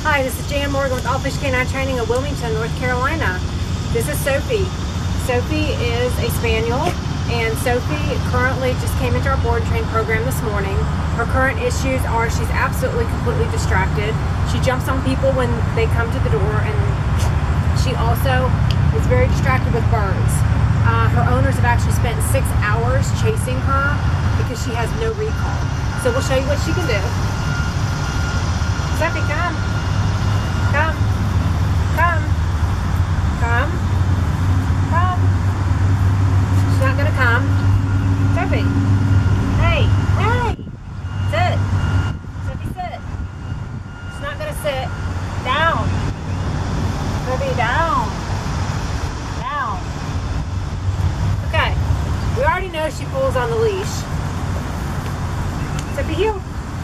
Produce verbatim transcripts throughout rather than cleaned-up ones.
Hi, this is Jan Morgan with All Fish Canine Training of Wilmington, North Carolina. This is Sophie. Sophie is a Spaniel, and Sophie currently just came into our board train program this morning. Her current issues are she's absolutely completely distracted. She jumps on people when they come to the door, and she also is very distracted with birds. Uh, her owners have actually spent six hours chasing her because she has no recall. So we'll show you what she can do. Sophie, come. Come. Come. Come. Come. She's not gonna come. Sophie. Hey. Hey. Sit. Sophie, sit. She's not gonna sit. Down. Sophie, down. Down. Okay. We already know she pulls on the leash. Sophie, heel.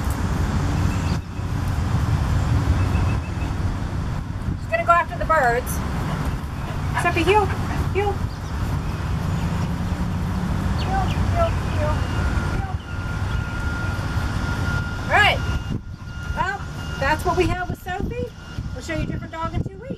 Gonna go after the birds. Sophie, heel, heel. Heel, heel, heel, heel. All right. Well, that's what we have with Sophie. We'll show you a different dog in two weeks.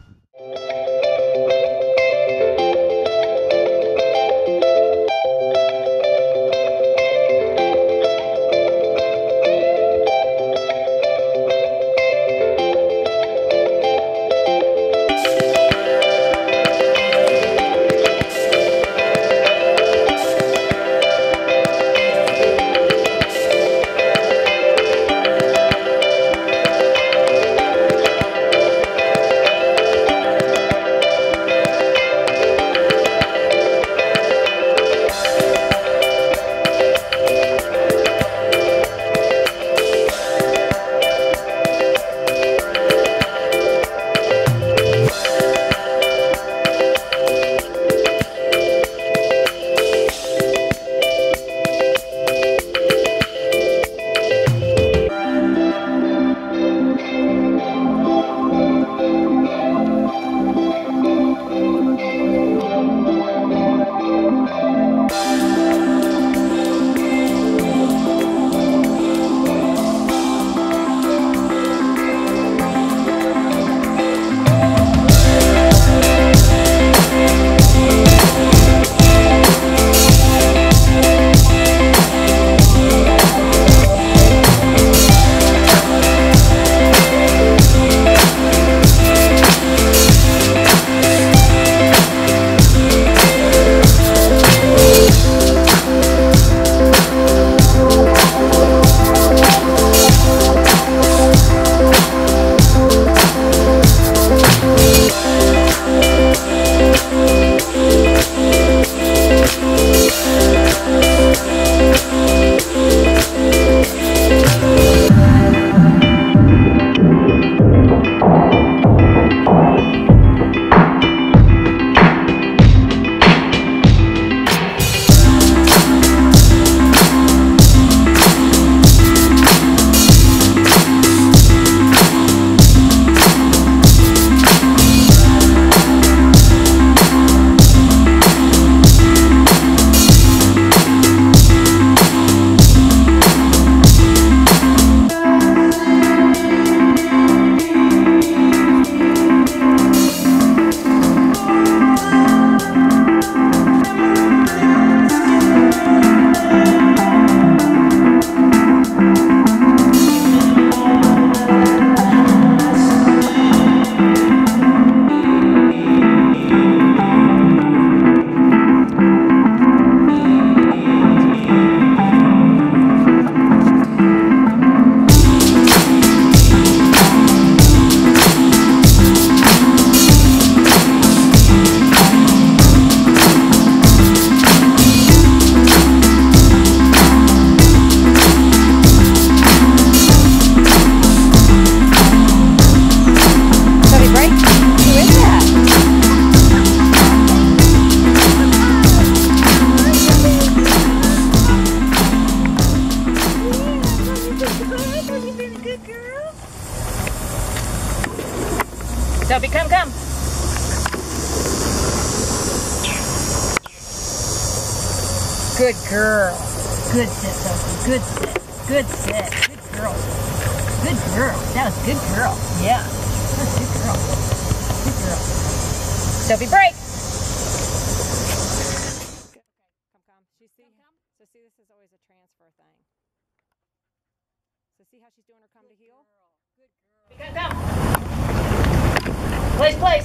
Sophie, come, come. Good girl. Good sit, Sophie. Good sit. Good sit. Good girl. Good girl. That was good girl. Yeah. That was good girl. Good girl. Sophie, break. Okay, come, come. She see. So see, this is always a transfer thing. So see how she's doing her come to heel? Good girl. Good girl. Come. Place, place.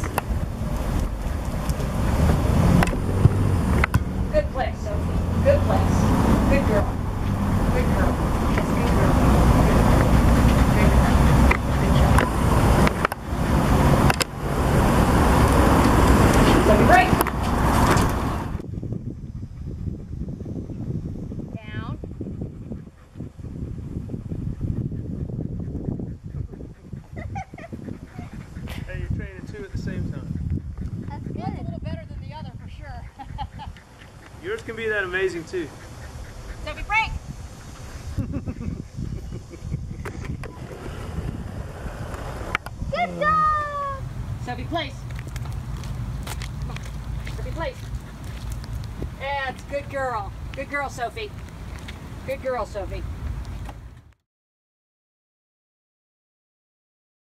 Good place, Sophie. Good place. Good girl. Good girl. Yes, good girl. Good girl. Good job. Sophie, break. Down. Hey, you're training two at the same time. That's good. One's a little better than the other for sure. Yours can be that amazing too. Sophie, break. Good job. Sophie, place. Come on. Sophie, place. That's good girl. Good girl, Sophie. Good girl, Sophie.